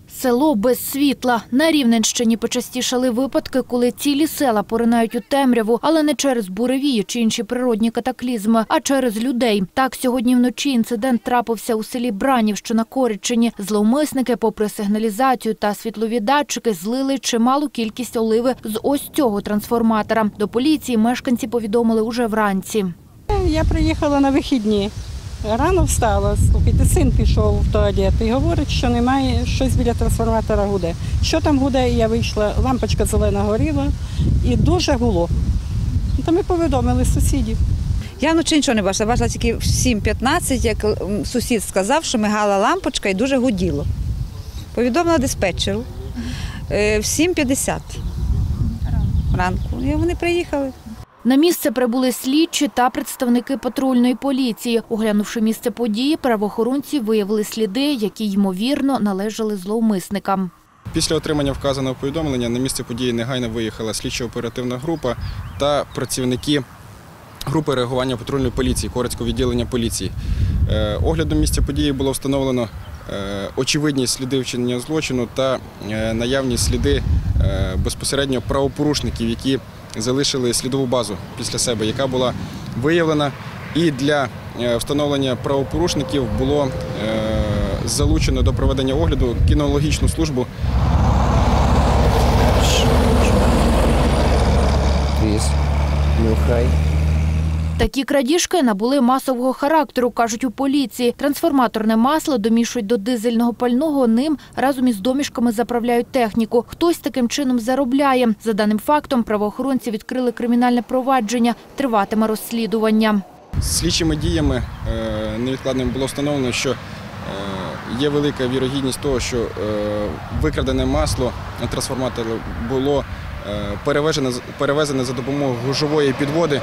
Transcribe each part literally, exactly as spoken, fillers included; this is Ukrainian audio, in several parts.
Село без світла. На Рівненщині почастішали випадки, коли цілі села поринають у темряву, але не через буревії чи інші природні катаклізми, а через людей. Так, сьогодні вночі інцидент трапився у селі Бранів, що на Коричині. Зловмисники, попри сигналізацію та світлові датчики, злили чималу кількість оливи з ось цього трансформатора. До поліції мешканці повідомили уже вранці. Я приїхала на вихідні. Рано встала, слухайте, син пішов в туалет і говорить, що немає, щось біля трансформатора гуде. Що там гуде, я вийшла, лампочка зелена горіла і дуже гуло. То ми повідомили сусідів. Я вночі нічого не бачила, бачила тільки в сім п'ятнадцять, як сусід сказав, що мигала лампочка і дуже гуділо. Повідомила диспетчеру в сім п'ятдесят ранку, і вони приїхали. На місце прибули слідчі та представники патрульної поліції. Оглянувши місце події, правоохоронці виявили сліди, які, ймовірно, належали зловмисникам. Після отримання вказаного повідомлення на місце події негайно виїхала слідчо-оперативна група та працівники групи реагування патрульної поліції, Корецького відділення поліції. Оглядом місця події було встановлено очевидні сліди вчинення злочину та наявні сліди безпосередньо правопорушників, які залишили слідову базу після себе, яка була виявлена. І для встановлення правопорушників було залучено до проведення огляду кінологічну службу. Такі крадіжки набули масового характеру, кажуть у поліції. Трансформаторне масло домішують до дизельного пального, ним разом із домішками заправляють техніку. Хтось таким чином заробляє. За даним фактом, правоохоронці відкрили кримінальне провадження. Триватиме розслідування. Слідчими діями невідкладним було встановлено, що є велика вірогідність того, що викрадене масло на трансформаторі було перевезене за допомогою гужової підводи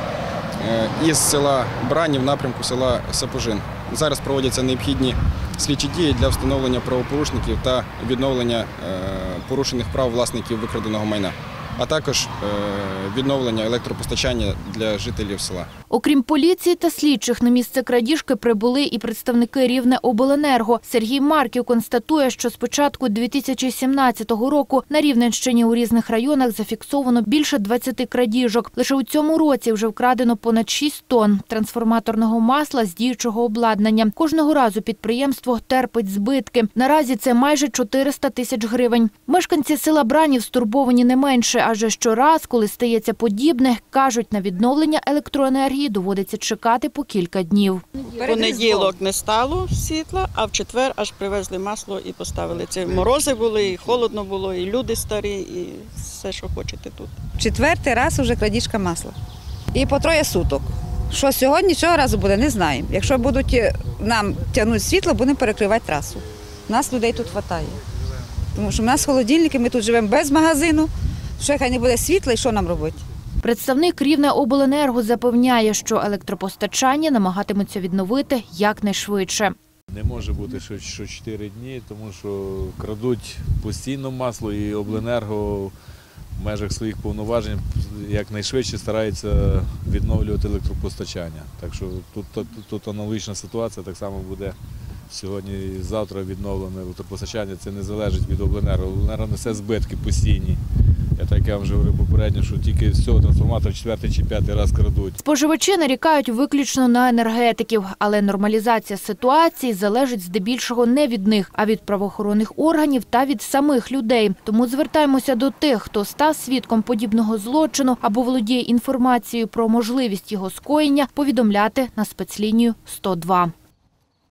із села Бранів в напрямку села Сапожин. Зараз проводяться необхідні слідчі дії для встановлення правопорушників та відновлення порушених прав власників викраденого майна, а також відновлення електропостачання для жителів села. Окрім поліції та слідчих, на місце крадіжки прибули і представники Рівнеобленерго. Сергій Марків констатує, що з початку дві тисячі сімнадцятого року на Рівненщині у різних районах зафіксовано більше двадцяти крадіжок. Лише у цьому році вже вкрадено понад шість тонн трансформаторного масла з діючого обладнання. Кожного разу підприємство терпить збитки. Наразі це майже чотириста тисяч гривень. Мешканці села Бранів стурбовані не менше, адже щораз, коли стається подібне, кажуть, на відновлення електроенергії доводиться чекати по кілька днів. В понеділок не стало світла, а в четвер аж привезли масло і поставили. Це морози були, і холодно було, і люди старі, і все, що хочете тут. Четвертий раз вже крадіжка масла. І по троє суток. Що сьогодні, цього разу буде, не знаємо. Якщо будуть нам тягнути світло, будемо перекривати трасу. Нас людей тут вистачає. Тому що в нас холодильники, ми тут живемо без магазину. Що хай не буде світла, і що нам робити? Представник Рівнеобленерго запевняє, що електропостачання намагатимуться відновити якнайшвидше. Не може бути, що чотири дні, тому що крадуть постійно масло, і Обленерго в межах своїх повноважень якнайшвидше старається відновлювати електропостачання. Так що тут, тут, тут аналогічна ситуація, так само буде сьогодні і завтра відновлене електропостачання. Це не залежить від Обленерго. Обленерго несе збитки постійні. Я так я вже говорив попередньо, що тільки з цього трансформатора четвертий чи п'ятий раз крадуть. Споживачі нарікають виключно на енергетиків, але нормалізація ситуації залежить здебільшого не від них, а від правоохоронних органів та від самих людей. Тому звертаємося до тих, хто став свідком подібного злочину або володіє інформацією про можливість його скоєння, повідомляти на спецлінію сто два.